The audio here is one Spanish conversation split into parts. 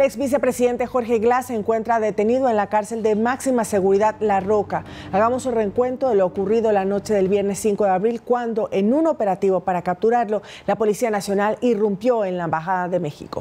ex vicepresidente Jorge Glass se encuentra detenido en la cárcel de máxima seguridad La Roca. Hagamos un recuento de lo ocurrido la noche del viernes 5 de abril, cuando en un operativo para capturarlo, la Policía Nacional irrumpió en la Embajada de México.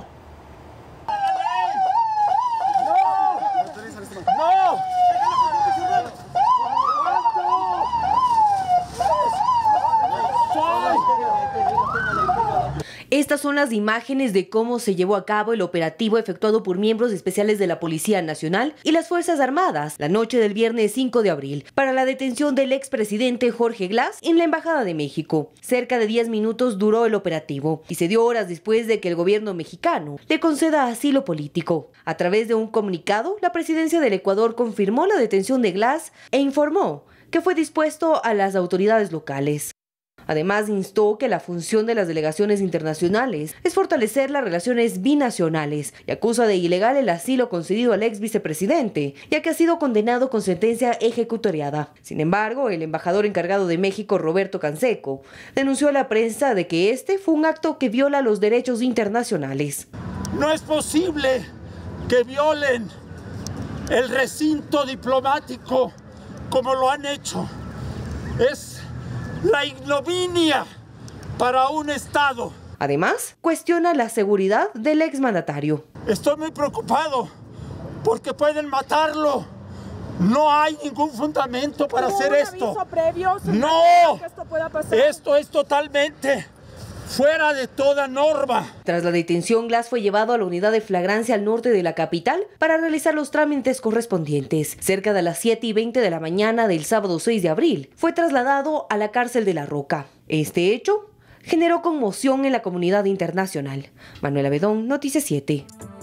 Estas son las imágenes de cómo se llevó a cabo el operativo efectuado por miembros especiales de la Policía Nacional y las Fuerzas Armadas la noche del viernes 5 de abril para la detención del expresidente Jorge Glass en la Embajada de México. Cerca de 10 minutos duró el operativo y se dio horas después de que el gobierno mexicano le conceda asilo político. A través de un comunicado, la presidencia del Ecuador confirmó la detención de Glass e informó que fue dispuesto a las autoridades locales. Además, instó que la función de las delegaciones internacionales es fortalecer las relaciones binacionales y acusa de ilegal el asilo concedido al ex vicepresidente, ya que ha sido condenado con sentencia ejecutoriada. Sin embargo, el embajador encargado de México, Roberto Canseco, denunció a la prensa de que este fue un acto que viola los derechos internacionales. No es posible que violen el recinto diplomático como lo han hecho. Es la ignominia para un Estado. Además, cuestiona la seguridad del exmandatario. Estoy muy preocupado porque pueden matarlo. No hay ningún fundamento para hacer esto. No, esto es totalmente fuera de toda norma. Tras la detención, Glass fue llevado a la unidad de flagrancia al norte de la capital para realizar los trámites correspondientes. Cerca de las 7:20 de la mañana del sábado 6 de abril, fue trasladado a la cárcel de La Roca. Este hecho generó conmoción en la comunidad internacional. Manuela Bedón, Noticias 7.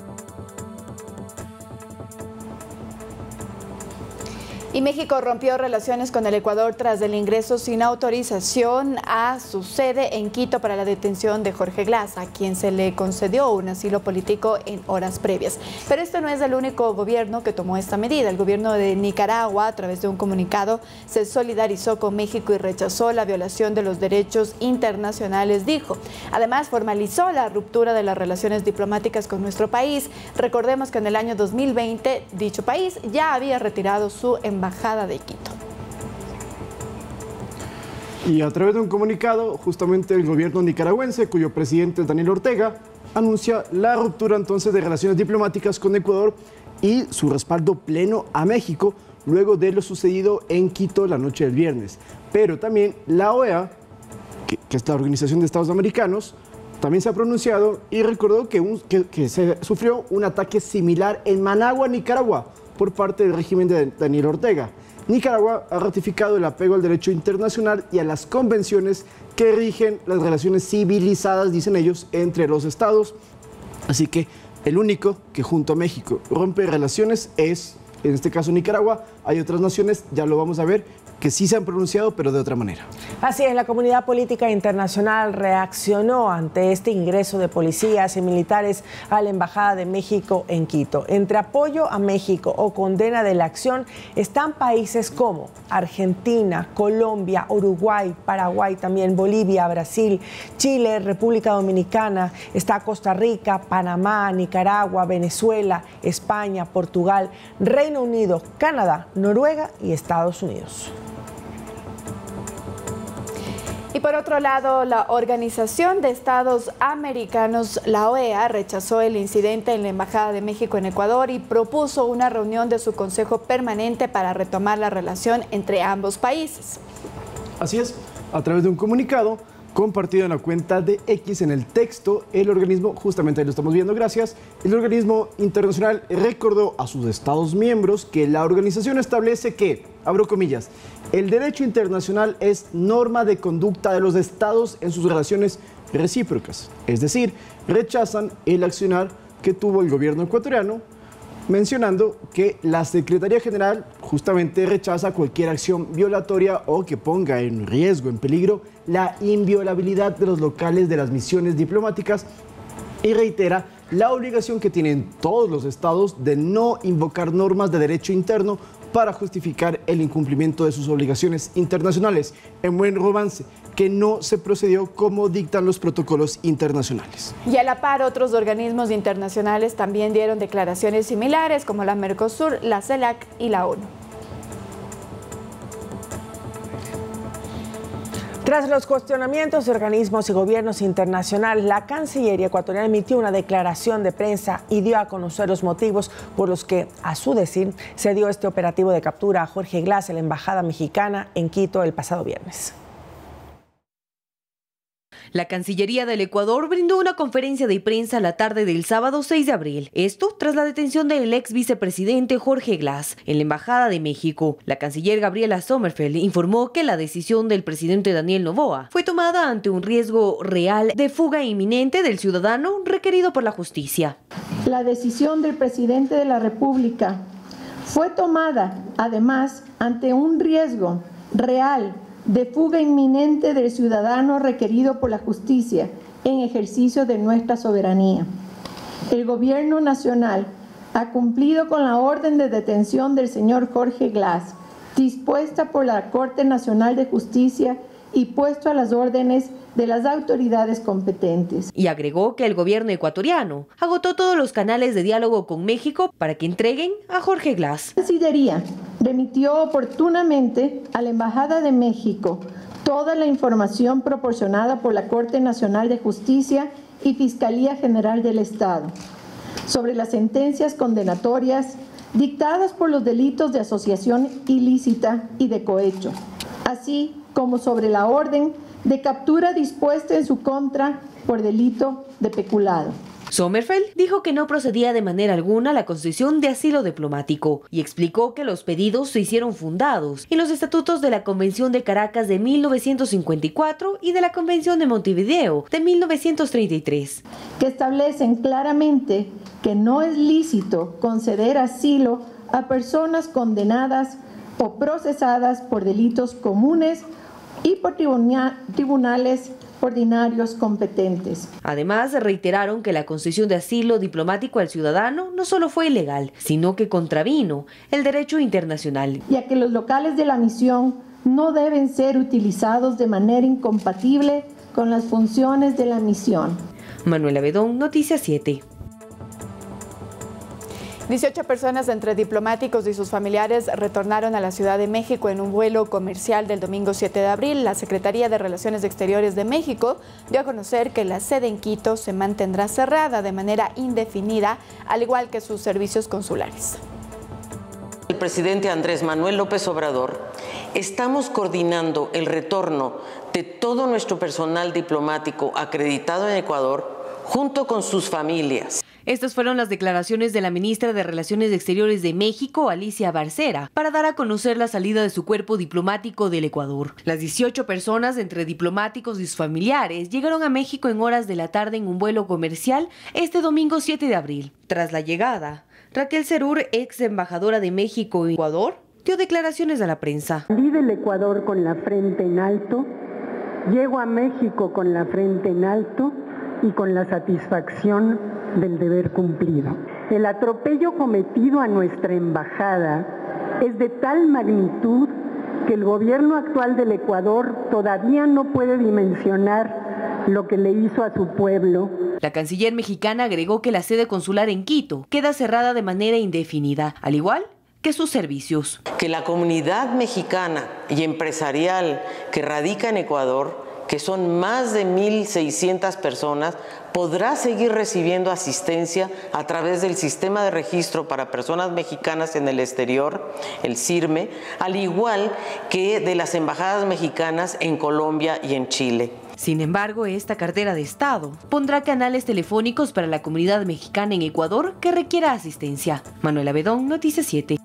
Y México rompió relaciones con el Ecuador tras el ingreso sin autorización a su sede en Quito para la detención de Jorge Glass, a quien se le concedió un asilo político en horas previas. Pero este no es el único gobierno que tomó esta medida. El gobierno de Nicaragua, a través de un comunicado, se solidarizó con México y rechazó la violación de los derechos internacionales, dijo. Además, formalizó la ruptura de las relaciones diplomáticas con nuestro país. Recordemos que en el año 2020, dicho país ya había retirado su embajada de Quito. Y a través de un comunicado, justamente el gobierno nicaragüense, cuyo presidente es Daniel Ortega, anuncia la ruptura entonces de relaciones diplomáticas con Ecuador y su respaldo pleno a México luego de lo sucedido en Quito la noche del viernes. Pero también la OEA, que es la Organización de Estados Americanos, también se ha pronunciado y recordó que se sufrió un ataque similar en Managua, Nicaragua, por parte del régimen de Daniel Ortega. Nicaragua ha ratificado el apego al derecho internacional y a las convenciones que rigen las relaciones civilizadas, dicen ellos, entre los estados. Así que el único que junto a México rompe relaciones es, en este caso, Nicaragua. Hay otras naciones, ya lo vamos a ver, que sí se han pronunciado, pero de otra manera. Así es, la comunidad política internacional reaccionó ante este ingreso de policías y militares a la Embajada de México en Quito. Entre apoyo a México o condena de la acción están países como Argentina, Colombia, Uruguay, Paraguay, también Bolivia, Brasil, Chile, República Dominicana, está Costa Rica, Panamá, Nicaragua, Venezuela, España, Portugal, Reino Unido, Canadá, Noruega y Estados Unidos. Y por otro lado, la Organización de Estados Americanos, la OEA, rechazó el incidente en la Embajada de México en Ecuador y propuso una reunión de su Consejo Permanente para retomar la relación entre ambos países. Así es, a través de un comunicado compartido en la cuenta de X, en el texto, el organismo, justamente ahí lo estamos viendo, gracias, el organismo internacional recordó a sus estados miembros que la organización establece que, abro comillas, el derecho internacional es norma de conducta de los estados en sus relaciones recíprocas, es decir, rechazan el accionar que tuvo el gobierno ecuatoriano, mencionando que la Secretaría General justamente rechaza cualquier acción violatoria o que ponga en riesgo, en peligro, la inviolabilidad de los locales de las misiones diplomáticas y reitera la obligación que tienen todos los estados de no invocar normas de derecho interno para justificar el incumplimiento de sus obligaciones internacionales. En buen romance, que no se procedió como dictan los protocolos internacionales. Y a la par, otros organismos internacionales también dieron declaraciones similares, como la Mercosur, la CELAC y la ONU. Tras los cuestionamientos de organismos y gobiernos internacionales, la Cancillería ecuatoriana emitió una declaración de prensa y dio a conocer los motivos por los que, a su decir, se dio este operativo de captura a Jorge Glass en la Embajada Mexicana en Quito el pasado viernes. La Cancillería del Ecuador brindó una conferencia de prensa la tarde del sábado 6 de abril. Esto tras la detención del ex vicepresidente Jorge Glass en la Embajada de México. La canciller Gabriela Sommerfeld informó que la decisión del presidente Daniel Noboa fue tomada ante un riesgo real de fuga inminente del ciudadano requerido por la justicia. La decisión del presidente de la República fue tomada, además, ante un riesgo real de fuga inminente del ciudadano requerido por la justicia en ejercicio de nuestra soberanía. El Gobierno Nacional ha cumplido con la orden de detención del señor Jorge Glass, dispuesta por la Corte Nacional de Justicia y puesto a las órdenes de las autoridades competentes. Y agregó que el gobierno ecuatoriano agotó todos los canales de diálogo con México para que entreguen a Jorge Glass. La Cancillería remitió oportunamente a la Embajada de México toda la información proporcionada por la Corte Nacional de Justicia y Fiscalía General del Estado sobre las sentencias condenatorias dictadas por los delitos de asociación ilícita y de cohecho, así como sobre la orden de captura dispuesta en su contra por delito de peculado. Sommerfeld dijo que no procedía de manera alguna la concesión de asilo diplomático y explicó que los pedidos se hicieron fundados en los estatutos de la Convención de Caracas de 1954 y de la Convención de Montevideo de 1933. Que establecen claramente que no es lícito conceder asilo a personas condenadas o procesadas por delitos comunes y por tribunales ordinarios competentes. Además, reiteraron que la concesión de asilo diplomático al ciudadano no solo fue ilegal, sino que contravino el derecho internacional. Ya que los locales de la misión no deben ser utilizados de manera incompatible con las funciones de la misión. Manuela Bedón, Noticias 7. 18 personas entre diplomáticos y sus familiares retornaron a la Ciudad de México en un vuelo comercial del domingo 7 de abril. La Secretaría de Relaciones Exteriores de México dio a conocer que la sede en Quito se mantendrá cerrada de manera indefinida, al igual que sus servicios consulares. El presidente Andrés Manuel López Obrador, estamos coordinando el retorno de todo nuestro personal diplomático acreditado en Ecuador junto con sus familias. Estas fueron las declaraciones de la ministra de Relaciones Exteriores de México, Alicia Barcera, para dar a conocer la salida de su cuerpo diplomático del Ecuador. Las 18 personas, entre diplomáticos y sus familiares, llegaron a México en horas de la tarde en un vuelo comercial este domingo 7 de abril. Tras la llegada, Raquel Serur, ex embajadora de México en Ecuador, dio declaraciones a la prensa. Salí del Ecuador con la frente en alto, llego a México con la frente en alto y con la satisfacción del deber cumplido. El atropello cometido a nuestra embajada es de tal magnitud que el gobierno actual del Ecuador todavía no puede dimensionar lo que le hizo a su pueblo. La canciller mexicana agregó que la sede consular en Quito queda cerrada de manera indefinida, al igual que sus servicios. Que la comunidad mexicana y empresarial que radica en Ecuador, que son más de 1.600 personas, podrá seguir recibiendo asistencia a través del Sistema de Registro para Personas Mexicanas en el Exterior, el SIRME, al igual que de las embajadas mexicanas en Colombia y en Chile. Sin embargo, esta cartera de Estado pondrá canales telefónicos para la comunidad mexicana en Ecuador que requiera asistencia. Manuela Bedón, Noticias 7.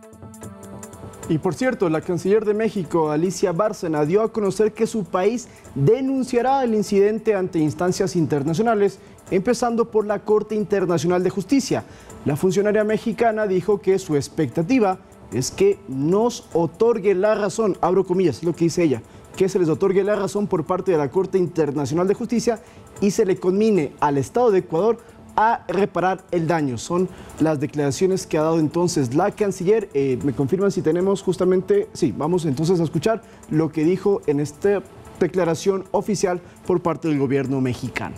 Y por cierto, la canciller de México, Alicia Bárcena, dio a conocer que su país denunciará el incidente ante instancias internacionales, empezando por la Corte Internacional de Justicia. La funcionaria mexicana dijo que su expectativa es que nos otorgue la razón, abro comillas, es lo que dice ella, que se les otorgue la razón por parte de la Corte Internacional de Justicia y se le conmine al Estado de Ecuador a reparar el daño. Son las declaraciones que ha dado entonces la canciller. Me confirman si tenemos justamente, sí, vamos entonces a escuchar lo que dijo en este declaración oficial por parte del gobierno mexicano.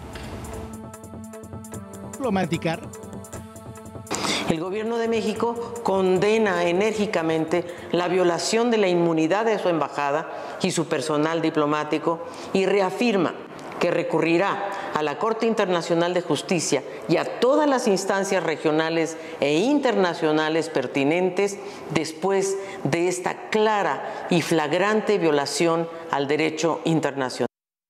El gobierno de México condena enérgicamente la violación de la inmunidad de su embajada y su personal diplomático y reafirma que recurrirá a la Corte Internacional de Justicia y a todas las instancias regionales e internacionales pertinentes después de esta clara y flagrante violación al derecho internacional.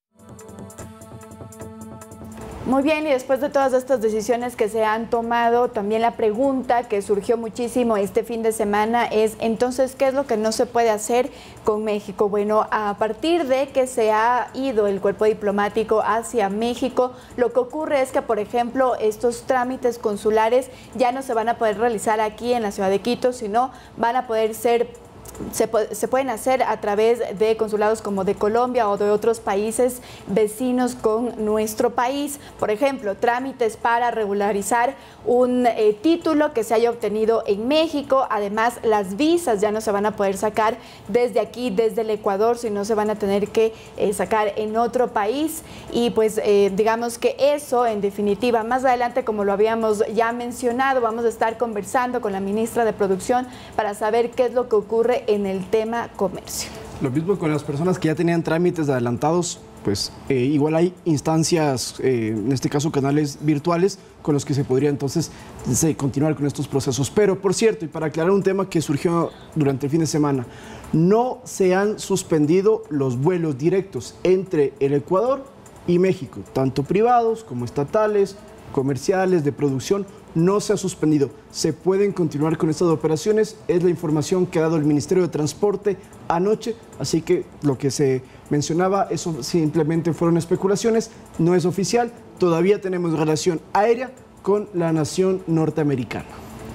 Muy bien, y después de todas estas decisiones que se han tomado, también la pregunta que surgió muchísimo este fin de semana es, entonces, ¿qué es lo que no se puede hacer con México? Bueno, a partir de que se ha ido el cuerpo diplomático hacia México, lo que ocurre es que, por ejemplo, estos trámites consulares ya no se van a poder realizar aquí en la ciudad de Quito, sino van a poder ser se pueden hacer a través de consulados como de Colombia o de otros países vecinos con nuestro país. Por ejemplo, trámites para regularizar un título que se haya obtenido en México. Además, las visas ya no se van a poder sacar desde aquí, desde el Ecuador, sino se van a tener que sacar en otro país. Y pues digamos que eso, en definitiva, más adelante, como lo habíamos ya mencionado, vamos a estar conversando con la ministra de Producción para saber qué es lo que ocurre en el tema comercio. Lo mismo con las personas que ya tenían trámites adelantados, pues igual hay instancias, en este caso canales virtuales, con los que se podría entonces continuar con estos procesos. Pero, por cierto, y para aclarar un tema que surgió durante el fin de semana, no se han suspendido los vuelos directos entre el Ecuador y México, tanto privados como estatales, comerciales, de producción. No se ha suspendido, se pueden continuar con estas operaciones, es la información que ha dado el Ministerio de Transporte anoche, así que lo que se mencionaba, eso simplemente fueron especulaciones, no es oficial, todavía tenemos relación aérea con la nación norteamericana.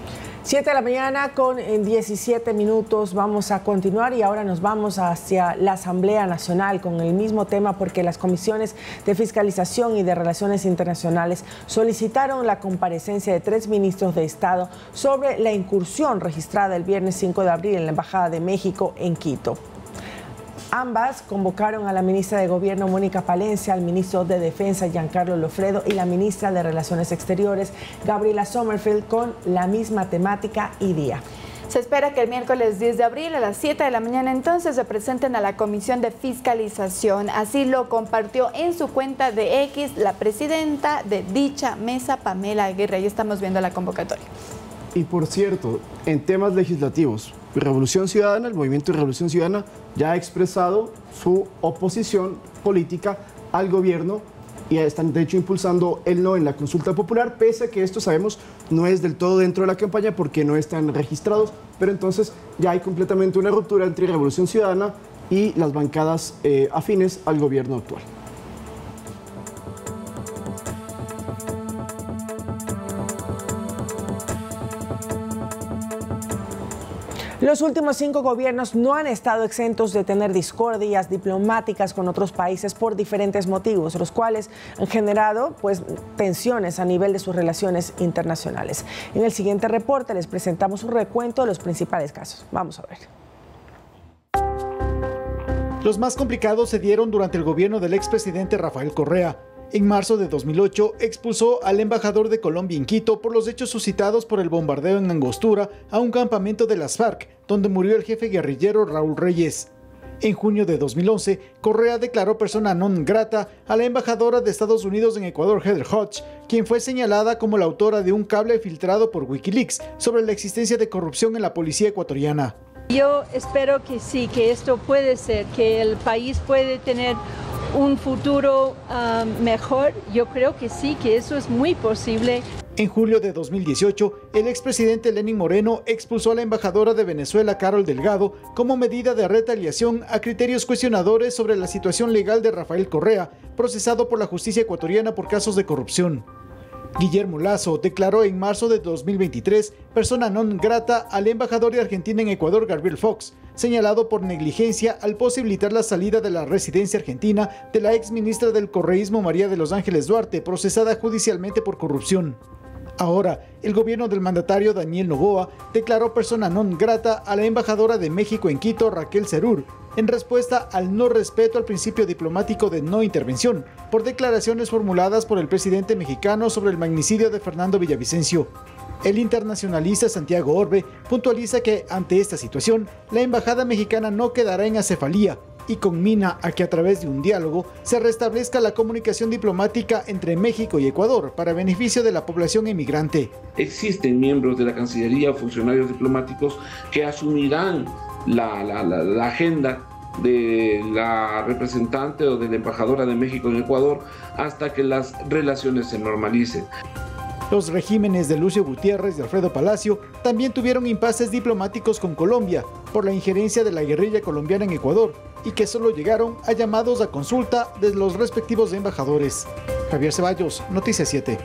7 de la mañana con 17 minutos, vamos a continuar y ahora nos vamos hacia la Asamblea Nacional con el mismo tema porque las comisiones de fiscalización y de relaciones internacionales solicitaron la comparecencia de 3 ministros de Estado sobre la incursión registrada el viernes 5 de abril en la Embajada de México en Quito. Ambas convocaron a la ministra de Gobierno, Mónica Palencia, al ministro de Defensa, Giancarlo Lofredo, y la ministra de Relaciones Exteriores, Gabriela Sommerfeld, con la misma temática y día. Se espera que el miércoles 10 de abril a las 7 de la mañana entonces se presenten a la Comisión de Fiscalización. Así lo compartió en su cuenta de X la presidenta de dicha mesa, Pamela Aguirre. Ahí estamos viendo la convocatoria. Y por cierto, en temas legislativos, Revolución Ciudadana, el Movimiento de Revolución Ciudadana ya ha expresado su oposición política al gobierno y están de hecho impulsando el no en la consulta popular, pese a que esto sabemos no es del todo dentro de la campaña porque no están registrados, pero entonces ya hay completamente una ruptura entre Revolución Ciudadana y las bancadas afines al gobierno actual. Los últimos 5 gobiernos no han estado exentos de tener discordias diplomáticas con otros países por diferentes motivos, los cuales han generado tensiones a nivel de sus relaciones internacionales. En el siguiente reporte les presentamos un recuento de los principales casos. Vamos a ver. Los más complicados se dieron durante el gobierno del expresidente Rafael Correa. En marzo de 2008 expulsó al embajador de Colombia en Quito por los hechos suscitados por el bombardeo en Angostura a un campamento de las FARC, donde murió el jefe guerrillero Raúl Reyes. En junio de 2011, Correa declaró persona non grata a la embajadora de Estados Unidos en Ecuador, Heather Hodge, quien fue señalada como la autora de un cable filtrado por Wikileaks sobre la existencia de corrupción en la policía ecuatoriana. Yo espero que sí, que esto puede ser, que el país puede tener un futuro mejor. Yo creo que sí, que eso es muy posible. En julio de 2018, el expresidente Lenín Moreno expulsó a la embajadora de Venezuela, Carol Delgado, como medida de retaliación a criterios cuestionadores sobre la situación legal de Rafael Correa, procesado por la justicia ecuatoriana por casos de corrupción. Guillermo Lasso declaró en marzo de 2023 persona non grata al embajador de Argentina en Ecuador, Gabriel Fox, señalado por negligencia al posibilitar la salida de la residencia argentina de la ex ministra del correísmo María de los Ángeles Duarte, procesada judicialmente por corrupción. Ahora, el gobierno del mandatario Daniel Noboa declaró persona non grata a la embajadora de México en Quito, Raquel Serur, en respuesta al no respeto al principio diplomático de no intervención, por declaraciones formuladas por el presidente mexicano sobre el magnicidio de Fernando Villavicencio. El internacionalista Santiago Orbe puntualiza que, ante esta situación, la embajada mexicana no quedará en acefalía y conmina a que a través de un diálogo se restablezca la comunicación diplomática entre México y Ecuador para beneficio de la población emigrante. Existen miembros de la Cancillería o funcionarios diplomáticos que asumirán la agenda de la representante o de la embajadora de México en Ecuador hasta que las relaciones se normalicen. Los regímenes de Lucio Gutiérrez y Alfredo Palacio también tuvieron impases diplomáticos con Colombia por la injerencia de la guerrilla colombiana en Ecuador y que solo llegaron a llamados a consulta de los respectivos embajadores. Javier Ceballos, Noticias 7.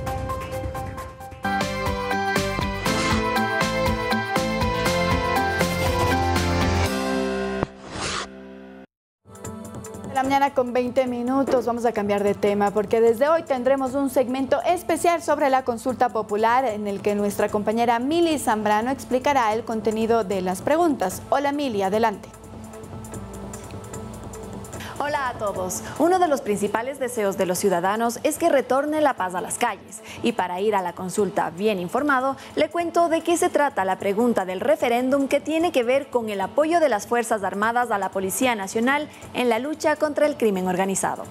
La mañana con 20 minutos, vamos a cambiar de tema porque desde hoy tendremos un segmento especial sobre la consulta popular en el que nuestra compañera Mili Zambrano explicará el contenido de las preguntas. Hola Mili, adelante. Hola a todos. Uno de los principales deseos de los ciudadanos es que retorne la paz a las calles. Y para ir a la consulta bien informado, le cuento de qué se trata la pregunta del referéndum que tiene que ver con el apoyo de las Fuerzas Armadas a la Policía Nacional en la lucha contra el crimen organizado.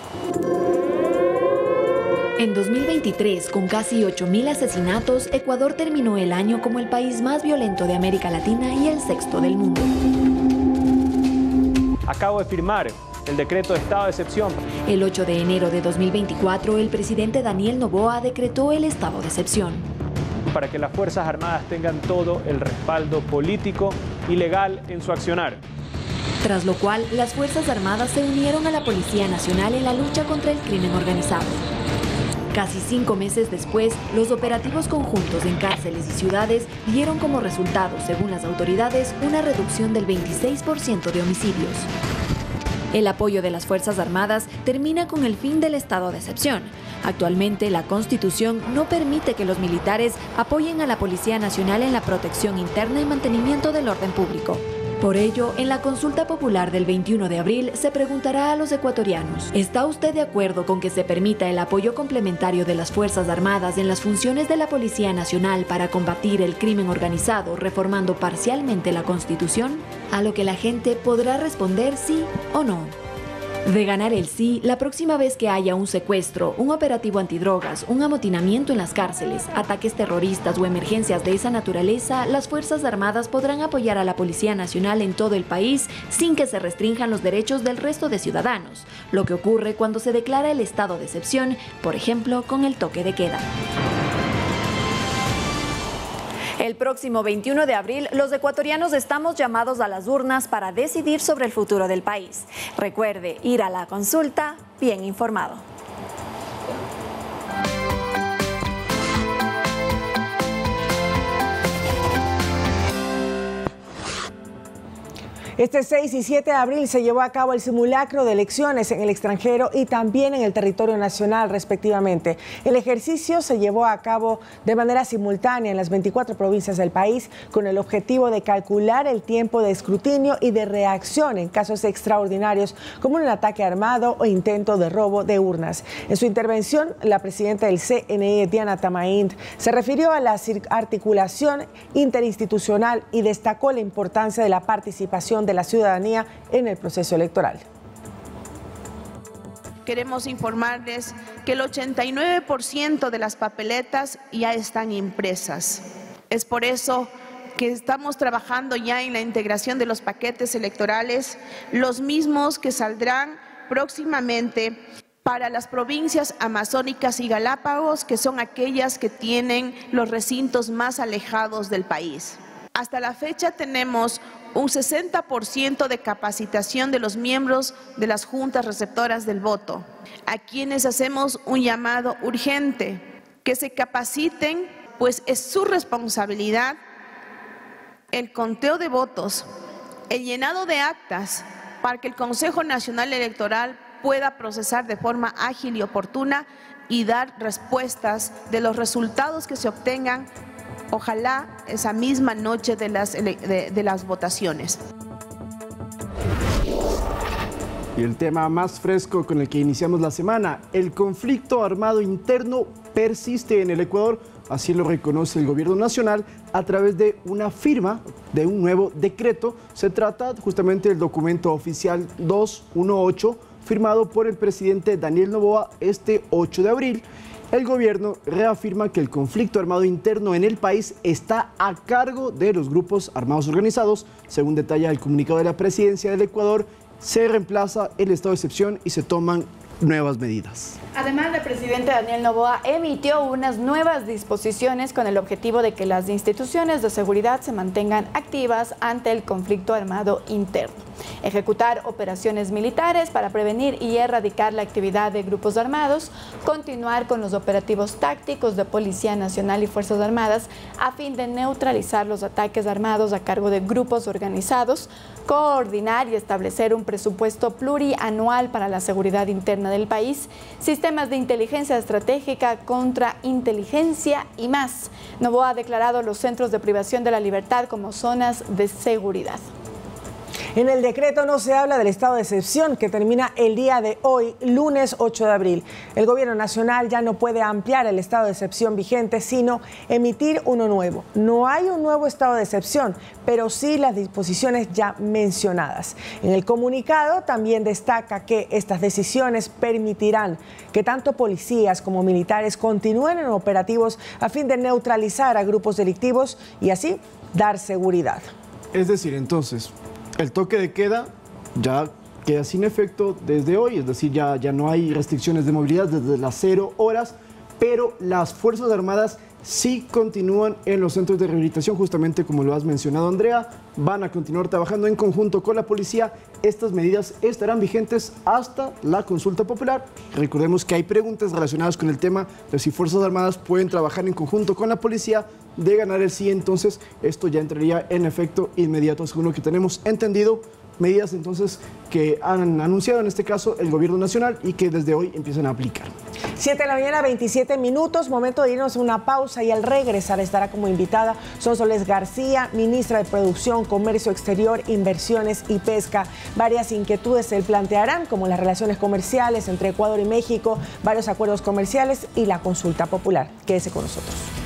En 2023, con casi 8.000 asesinatos, Ecuador terminó el año como el país más violento de América Latina y el sexto del mundo. Acabo de firmar el decreto de estado de excepción. El 8 de enero de 2024, el presidente Daniel Noboa decretó el estado de excepción. Para que las Fuerzas Armadas tengan todo el respaldo político y legal en su accionar. Tras lo cual, las Fuerzas Armadas se unieron a la Policía Nacional en la lucha contra el crimen organizado. Casi 5 meses después, los operativos conjuntos en cárceles y ciudades dieron como resultado, según las autoridades, una reducción del 26% de homicidios. El apoyo de las Fuerzas Armadas termina con el fin del estado de excepción. Actualmente, la Constitución no permite que los militares apoyen a la Policía Nacional en la protección interna y mantenimiento del orden público. Por ello, en la consulta popular del 21 de abril se preguntará a los ecuatorianos: ¿está usted de acuerdo con que se permita el apoyo complementario de las Fuerzas Armadas en las funciones de la Policía Nacional para combatir el crimen organizado, reformando parcialmente la Constitución? A lo que la gente podrá responder sí o no. De ganar el sí, la próxima vez que haya un secuestro, un operativo antidrogas, un amotinamiento en las cárceles, ataques terroristas o emergencias de esa naturaleza, las Fuerzas Armadas podrán apoyar a la Policía Nacional en todo el país sin que se restrinjan los derechos del resto de ciudadanos, lo que ocurre cuando se declara el estado de excepción, por ejemplo, con el toque de queda. El próximo 21 de abril, los ecuatorianos estamos llamados a las urnas para decidir sobre el futuro del país. Recuerde ir a la consulta bien informado. Este 6 y 7 de abril se llevó a cabo el simulacro de elecciones en el extranjero y también en el territorio nacional, respectivamente. El ejercicio se llevó a cabo de manera simultánea en las 24 provincias del país, con el objetivo de calcular el tiempo de escrutinio y de reacción en casos extraordinarios, como un ataque armado o intento de robo de urnas. En su intervención, la presidenta del CNE, Diana Tamaint, se refirió a la articulación interinstitucional y destacó la importancia de la participación de la ciudadanía en el proceso electoral. Queremos informarles que el 89% de las papeletas ya están impresas. Es por eso que estamos trabajando ya en la integración de los paquetes electorales, los mismos que saldrán próximamente para las provincias amazónicas y Galápagos, que son aquellas que tienen los recintos más alejados del país. Hasta la fecha tenemos un 60% de capacitación de los miembros de las juntas receptoras del voto, a quienes hacemos un llamado urgente, que se capaciten, pues es su responsabilidad el conteo de votos, el llenado de actas, para que el Consejo Nacional Electoral pueda procesar de forma ágil y oportuna y dar respuestas de los resultados que se obtengan, ojalá esa misma noche de las votaciones. Y el tema más fresco con el que iniciamos la semana, el conflicto armado interno persiste en el Ecuador, así lo reconoce el gobierno nacional a través de una firma de un nuevo decreto. Se trata justamente del documento oficial 218, firmado por el presidente Daniel Noboa este 8 de abril. El gobierno reafirma que el conflicto armado interno en el país está a cargo de los grupos armados organizados. Según detalla el comunicado de la presidencia del Ecuador, se reemplaza el estado de excepción y se toman nuevas medidas. Además, el presidente Daniel Noboa emitió unas nuevas disposiciones con el objetivo de que las instituciones de seguridad se mantengan activas ante el conflicto armado interno. Ejecutar operaciones militares para prevenir y erradicar la actividad de grupos armados, continuar con los operativos tácticos de Policía Nacional y Fuerzas Armadas a fin de neutralizar los ataques armados a cargo de grupos organizados, coordinar y establecer un presupuesto plurianual para la seguridad interna del país, sistemas de inteligencia estratégica, contrainteligencia y más. Noboa ha declarado los centros de privación de la libertad como zonas de seguridad. En el decreto no se habla del estado de excepción que termina el día de hoy, lunes 8 de abril. El gobierno nacional ya no puede ampliar el estado de excepción vigente, sino emitir uno nuevo. No hay un nuevo estado de excepción, pero sí las disposiciones ya mencionadas. En el comunicado también destaca que estas decisiones permitirán que tanto policías como militares continúen en operativos a fin de neutralizar a grupos delictivos y así dar seguridad. Es decir, entonces, el toque de queda ya queda sin efecto desde hoy, es decir, ya no hay restricciones de movilidad desde las 0 horas, pero las Fuerzas Armadas sí continúan en los centros de rehabilitación, justamente como lo has mencionado, Andrea, van a continuar trabajando en conjunto con la policía. Estas medidas estarán vigentes hasta la consulta popular. Recordemos que hay preguntas relacionadas con el tema de si Fuerzas Armadas pueden trabajar en conjunto con la policía. De ganar el sí, entonces esto ya entraría en efecto inmediato, según lo que tenemos entendido. Medidas entonces que han anunciado en este caso el gobierno nacional y que desde hoy empiezan a aplicar. 7 de la mañana, 27 minutos, momento de irnos a una pausa y al regresar estará como invitada Sonsoles García, ministra de Producción, Comercio Exterior, Inversiones y Pesca. Varias inquietudes se plantearán, como las relaciones comerciales entre Ecuador y México, varios acuerdos comerciales y la consulta popular. Quédese con nosotros.